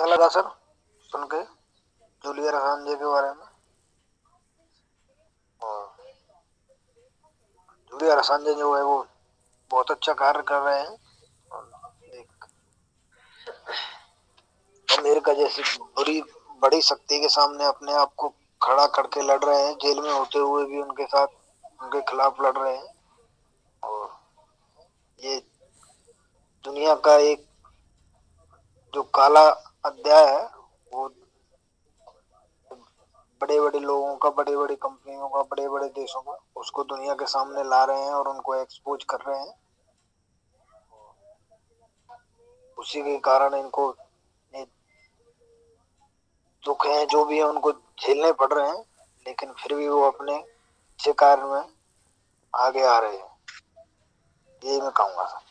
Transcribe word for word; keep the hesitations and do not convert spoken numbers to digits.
कैसा लगा सर सुन के जूलियन असांजे के बारे में? और जूलियन असांजे जो है वो बहुत अच्छा कार्य कर रहे हैं। और एक अमेरिका जैसी बड़ी बड़ी शक्ति के सामने अपने आप को खड़ा करके लड़ रहे हैं, जेल में होते हुए भी उनके साथ उनके खिलाफ लड़ रहे हैं। और ये दुनिया का एक जो काला अध्याय है वो बड़े बड़े लोगों का, बड़े बड़ी कंपनियों का, बड़े बड़े देशों का, उसको दुनिया के सामने ला रहे हैं और उनको एक्सपोज कर रहे हैं। उसी के कारण इनको ये दुख है जो भी है उनको झेलने पड़ रहे हैं, लेकिन फिर भी वो अपने अच्छे कार्य में आगे आ रहे हैं। यही मैं कहूँगा सर।